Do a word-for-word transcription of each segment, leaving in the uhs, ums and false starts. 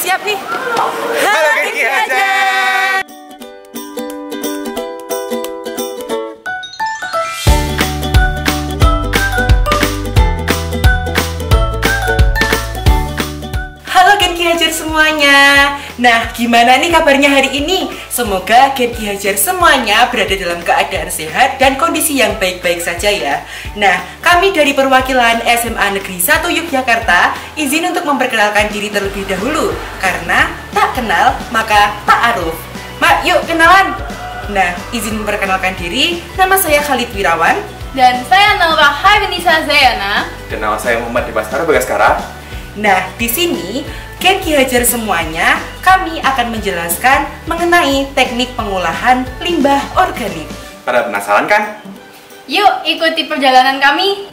siap nih. Halo Genki Hajar. Halo Genki Hajar semuanya. Nah, gimana nih kabarnya hari ini? Semoga Genki Hajar semuanya berada dalam keadaan sehat dan kondisi yang baik-baik saja ya. Nah, kami dari perwakilan S M A Negeri satu Yogyakarta izin untuk memperkenalkan diri terlebih dahulu. Karena tak kenal maka tak aruf. Mak, yuk kenalan. Nah, izin memperkenalkan diri. Nama saya Khalid Wirawan. Dan saya Nora Harinisa Zayana. Dan nama saya Muhammad Dibaskara Bagaskara. Nah, di sini Genki Hajar semuanya, kami akan menjelaskan mengenai teknik pengolahan limbah organik. Pada penasaran kan? Yuk ikuti perjalanan kami.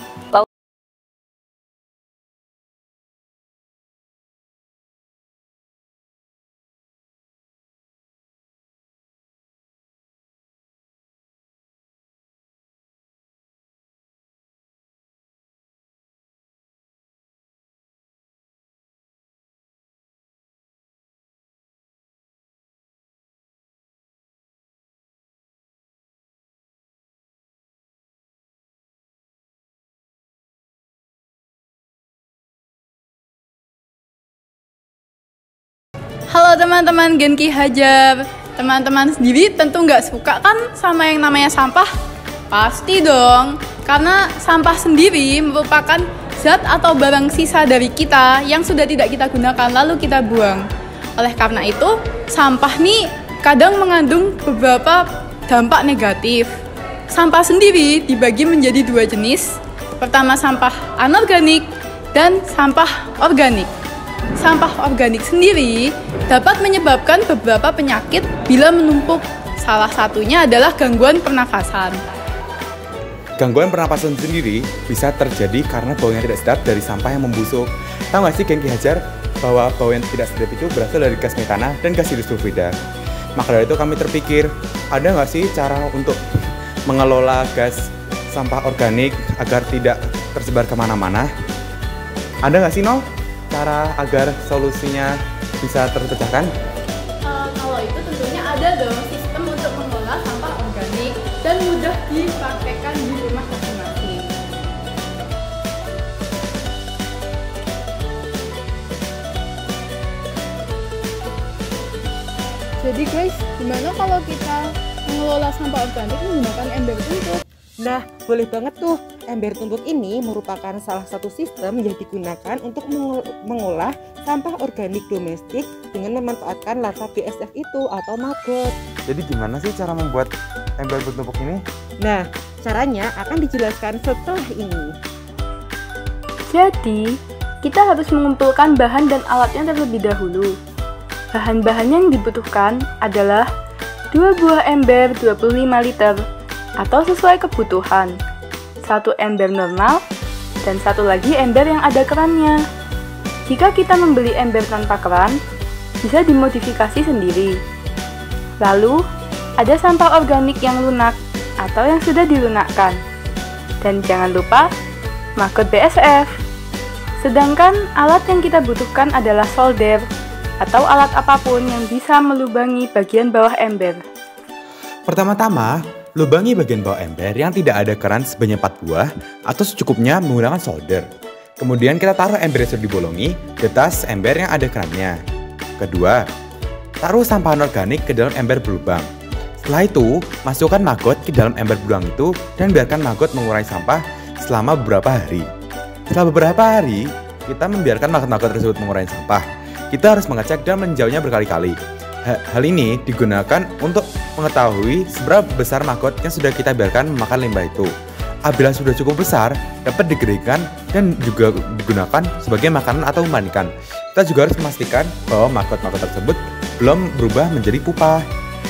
Halo teman-teman Genki Hajar. Teman-teman sendiri tentu nggak suka kan sama yang namanya sampah? Pasti dong, karena sampah sendiri merupakan zat atau barang sisa dari kita yang sudah tidak kita gunakan lalu kita buang. Oleh karena itu, sampah nih kadang mengandung beberapa dampak negatif. Sampah sendiri dibagi menjadi dua jenis. Pertama, sampah anorganik dan sampah organik. Sampah organik sendiri dapat menyebabkan beberapa penyakit bila menumpuk. Salah satunya adalah gangguan pernafasan. Gangguan pernapasan sendiri bisa terjadi karena bau yang tidak sedap dari sampah yang membusuk. Tahu nggak sih Genki Hajar bahwa bau yang tidak sedap itu berasal dari gas metana dan gas hidrosulfida? Maka dari itu kami terpikir, ada nggak sih cara untuk mengelola gas sampah organik agar tidak tersebar kemana-mana? Ada nggak sih No? Cara agar solusinya bisa terpecahkan? Uh, kalau itu tentunya ada dong sistem untuk mengelola sampah organik dan mudah dipraktekkan di rumah masing-masing. Jadi guys, gimana kalau kita mengelola sampah organik menggunakan ember tumpuk? Nah, boleh banget tuh. Ember tumpuk ini merupakan salah satu sistem yang digunakan untuk mengolah sampah organik domestik dengan memanfaatkan larva B S F itu atau maggot. Jadi gimana sih cara membuat ember bertumpuk ini? Nah, caranya akan dijelaskan setelah ini. Jadi, kita harus mengumpulkan bahan dan alatnya terlebih dahulu. Bahan-bahan yang dibutuhkan adalah dua buah ember dua puluh lima liter atau sesuai kebutuhan, satu ember normal, dan satu lagi ember yang ada kerannya. Jika kita membeli ember tanpa keran, bisa dimodifikasi sendiri. Lalu, ada sampah organik yang lunak atau yang sudah dilunakkan. Dan jangan lupa, maggot B S F. Sedangkan alat yang kita butuhkan adalah solder atau alat apapun yang bisa melubangi bagian bawah ember. Pertama-tama, lubangi bagian bawah ember yang tidak ada keran sebanyak empat buah atau secukupnya menggunakan solder. Kemudian kita taruh ember yang sudah dibolongi di atas ember yang ada kerannya. Kedua, taruh sampah anorganik ke dalam ember berlubang. Setelah itu, masukkan maggot ke dalam ember berlubang itu dan biarkan maggot mengurai sampah selama beberapa hari. Setelah beberapa hari, kita membiarkan maggot-maggot tersebut mengurai sampah. Kita harus mengecek dan meninjaunya berkali-kali. Hal ini digunakan untuk mengetahui seberapa besar maggot yang sudah kita biarkan memakan limbah itu. Apabila sudah cukup besar, dapat digerikan dan juga digunakan sebagai makanan atau memandikan. Kita juga harus memastikan bahwa maggot-maggot tersebut belum berubah menjadi pupa.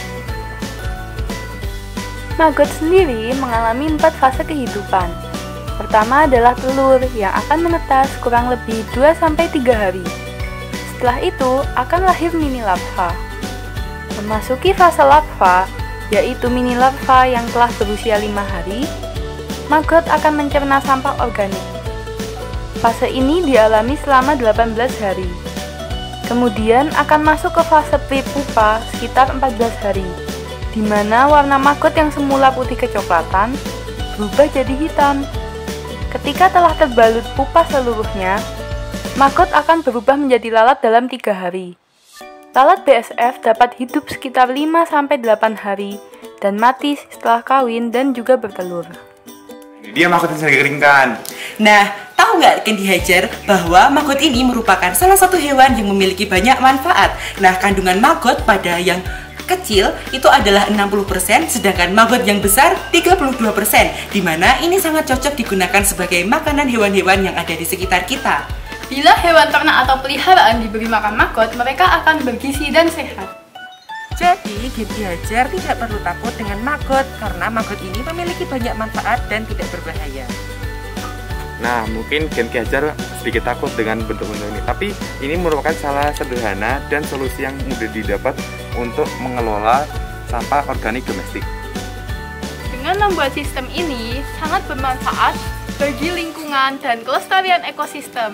Maggot sendiri mengalami empat fase kehidupan. Pertama adalah telur yang akan menetas kurang lebih dua sampai tiga hari. Setelah itu akan lahir mini larva. Memasuki fase larva, yaitu mini larva yang telah berusia lima hari, maggot akan mencerna sampah organik. Fase ini dialami selama delapan belas hari. Kemudian akan masuk ke fase prepupa sekitar empat belas hari, di mana warna maggot yang semula putih kecoklatan berubah jadi hitam. Ketika telah terbalut pupa seluruhnya, maggot akan berubah menjadi lalat dalam tiga hari. Lalat B S F dapat hidup sekitar lima sampai delapan hari dan mati setelah kawin dan juga bertelur. Ini dia maggot yang sudah dikeringkan. Nah, tahu nggak Candy Hajar bahwa maggot ini merupakan salah satu hewan yang memiliki banyak manfaat. Nah, kandungan maggot pada yang kecil itu adalah enam puluh persen, sedangkan maggot yang besar tiga puluh dua persen, di mana ini sangat cocok digunakan sebagai makanan hewan-hewan yang ada di sekitar kita. Bila hewan ternak atau peliharaan diberi makan maggot, mereka akan bergizi dan sehat. Jadi, Candy Hajar tidak perlu takut dengan maggot karena maggot ini memiliki banyak manfaat dan tidak berbahaya. Nah, mungkin Candy Hajar sedikit takut dengan bentuk-bentuk ini, tapi ini merupakan salah sederhana dan solusi yang mudah didapat untuk mengelola sampah organik domestik. Dengan membuat sistem ini sangat bermanfaat bagi lingkungan dan kelestarian ekosistem.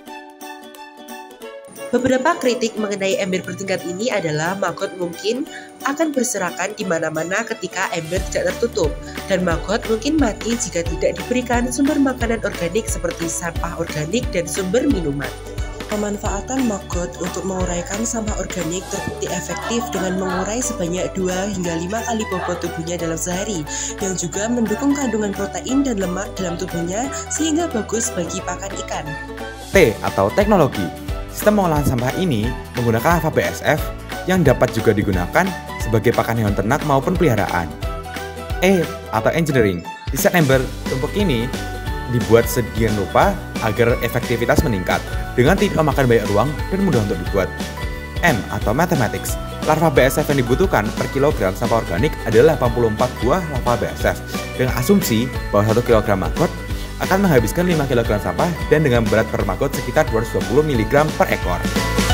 Beberapa kritik mengenai ember bertingkat ini adalah maggot mungkin akan berserakan di mana-mana ketika ember tidak tertutup, dan maggot mungkin mati jika tidak diberikan sumber makanan organik seperti sampah organik dan sumber minuman. Pemanfaatan maggot untuk menguraikan sampah organik terbukti efektif dengan mengurai sebanyak dua hingga lima kali bobot tubuhnya dalam sehari, yang juga mendukung kandungan protein dan lemak dalam tubuhnya sehingga bagus bagi pakan ikan. T atau teknologi. Sistem pengolahan sampah ini menggunakan larva B S F yang dapat juga digunakan sebagai pakan hewan ternak maupun peliharaan. E atau engineering. Desain ember tumpuk ini dibuat sedemikian rupa agar efektivitas meningkat dengan tidak memakan banyak ruang dan mudah untuk dibuat. M atau mathematics. Larva B S F yang dibutuhkan per kilogram sampah organik adalah delapan puluh empat buah larva B S F dengan asumsi bahwa satu kilogram maggot akan menghabiskan lima kilogram sampah dan dengan berat per maggot sekitar dua ratus dua puluh miligram per ekor.